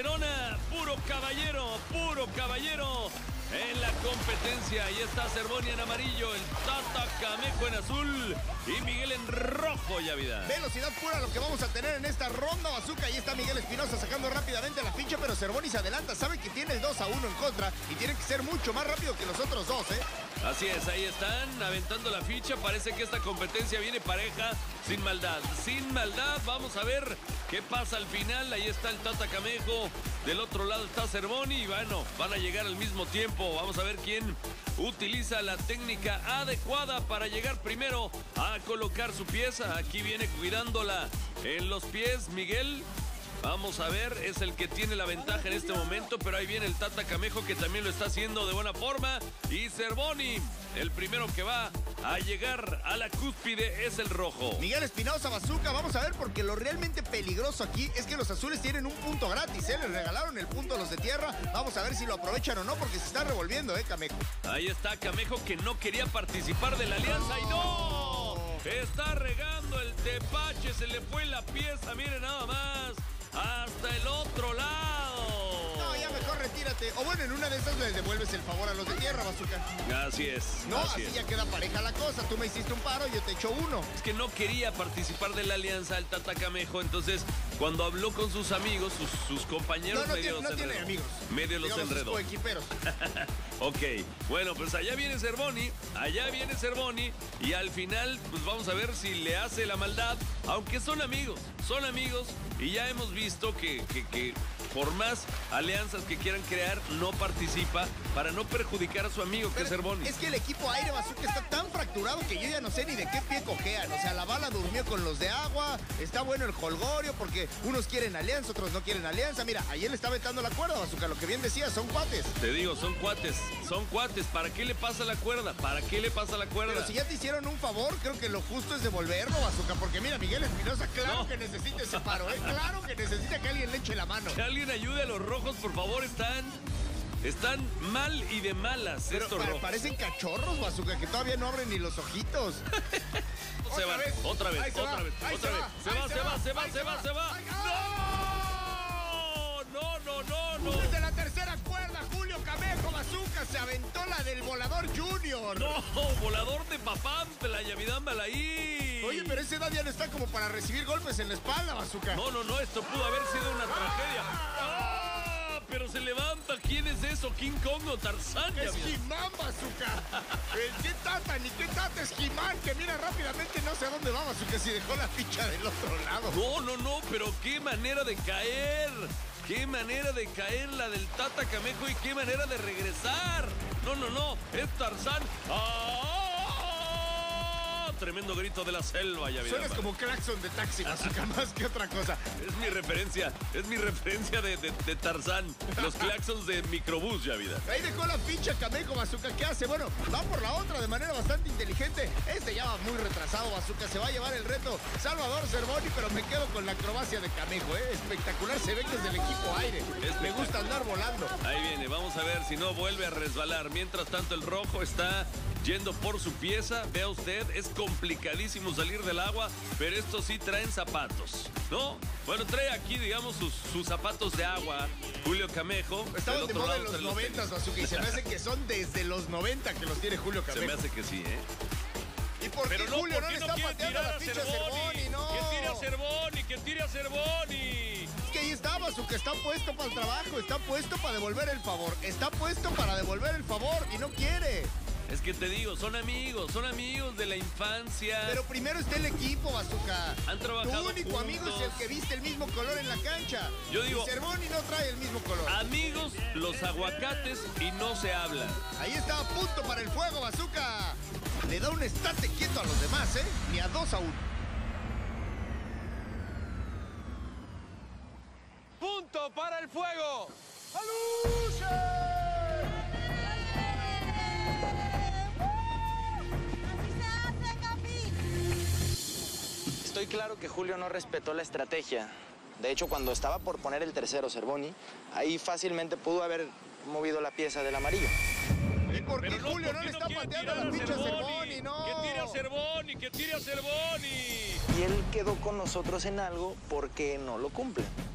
testosterona, puro caballero en la competencia. Ahí está Cervoni en amarillo, el Tata Camejo en azul y Miguel en rojo, ya vida. Velocidad pura lo que vamos a tener en esta ronda, Bazooka. Ahí está Miguel Espinosa sacando rápidamente la ficha, pero Cervoni se adelanta, sabe que tiene el 2-1 en contra y tiene que ser mucho más rápido que los otros dos, ¿eh? Así es, ahí están aventando la ficha. Parece que esta competencia viene pareja, sin maldad. Sin maldad, vamos a ver qué pasa al final. Ahí está el Tata Camejo, del otro lado está Cervoni y bueno, van a llegar al mismo tiempo. Vamos a ver quién utiliza la técnica adecuada para llegar primero a colocar su pieza. Aquí viene cuidándola en los pies Miguel. Vamos a ver, es el que tiene la ventaja en este momento, pero ahí viene el Tata Camejo que también lo está haciendo de buena forma. Y Cervoni, el primero que va a llegar a la cúspide es el rojo. Miguel Espinosa, Bazooka, vamos a ver, porque lo realmente peligroso aquí es que los azules tienen un punto gratis, ¿eh? Les regalaron el punto a los de tierra. Vamos a ver si lo aprovechan o no, porque se está revolviendo, Camejo. Ahí está Camejo, que no quería participar de la alianza y ¡no! Está regando el tepache, se le fue la pieza, miren nada más. Hasta el otro lado. No, ya mejor retírate. O bueno, en una de esas les devuelves el favor a los de tierra, Bazooka. Así es. No, así ya queda pareja la cosa. Tú me hiciste un paro, yo te echo uno. Es que no quería participar de la alianza el Tata Camejo, entonces cuando habló con sus amigos, sus compañeros, no tiene amigos. Medio los enredó. Equiperos. Ok, bueno, pues allá viene Cervoni y al final, pues vamos a ver si le hace la maldad, aunque son amigos y ya hemos visto que por más alianzas que quieran crear, no participa para no perjudicar a su amigo, que es Cervoni. Es que el equipo aire, Bazooka, está tan fracturado que yo ya no sé ni de qué pie cojean. O sea, la bala durmió con los de agua, está bueno el holgorio porque unos quieren alianza, otros no quieren alianza. Mira, ayer le está aventando la cuerda, Bazooka, lo que bien decía, son cuates. Te digo, son cuates. ¿Para qué le pasa la cuerda? Pero si ya te hicieron un favor, creo que lo justo es devolverlo, Bazooka, porque mira, Miguel Espinosa, claro que necesita ese paro, claro que necesita que alguien le eche la mano. Que alguien ayude a los rojos, por favor, están mal y de malas. Pero estos rojos. Parecen cachorros, Bazooka, que todavía no abren ni los ojitos. Otra vez. Se va. ¡No! Desde la tercera cuerda, Julio Camejo, Bazooka, se aventó la del volador junior. No, volador de papámpela, yavidámbala ahí. Oye, pero ese edad ya no está como para recibir golpes en la espalda, Bazooka. No, esto pudo haber sido una tragedia. Pero se levanta. ¿Quién es eso? ¿King Kong o Tarzán? Es He-Man, Bazooka. ¿Qué tata? Ni qué tata es He-Man, que mira rápidamente no sé a dónde va, Bazooka, si dejó la ficha del otro lado. No, pero qué manera de caer. Qué manera de caer la del Tata Camejo y qué manera de regresar. No, es Tarzán. Tremendo grito de la selva, ya vieron. Suenas como claxon de taxi, Bazooka, más que otra cosa. Es mi referencia de Tarzán. Los claxons de microbús, ya vida. Ahí dejó la ficha Camejo, Bazooka. ¿Qué hace? Bueno, va por la otra de manera bastante inteligente. Este ya va muy retrasado, Bazooka. Se va a llevar el reto Salvador Cervoni, pero me quedo con la acrobacia de Camejo, Espectacular, se ve que es del equipo aire. Me gusta andar volando. Ahí viene, vamos a ver si no vuelve a resbalar. Mientras tanto, el rojo está yendo por su pieza. Vea usted, es complicadísimo salir del agua, pero estos sí traen zapatos, ¿no? Bueno, trae aquí, digamos, sus zapatos de agua, Julio Camejo. Estamos de moda en los 90, Bazooka, y se me hace que son desde los 90 que los tiene Julio Camejo. Se me hace que sí, ¿Y por qué Julio no le está pateando la ficha a Cervoni? No. Que tire a Cervoni. Es que ahí está, Bazooka, está puesto para el trabajo, está puesto para devolver el favor, y no quiere. Es que te digo, son amigos de la infancia. Pero primero está el equipo, Bazooka. Han trabajado Tu único juntos. amigo es el que viste el mismo color en la cancha. Yo digo, y Cervoni no trae el mismo color. Amigos, los aguacates y no se hablan. Ahí está a punto para el fuego, Bazooka. Le da un estate quieto a los demás, Ni a 2-1. ¡Punto para el fuego! ¡Aluche! Estoy claro que Julio no respetó la estrategia. De hecho, cuando estaba por poner el tercero Cervoni, ahí fácilmente pudo haber movido la pieza del amarillo. ¿Y por qué Julio no le está pateando la ficha a Cervoni? No. Que tire a Cervoni. Y él quedó con nosotros en algo porque no lo cumple.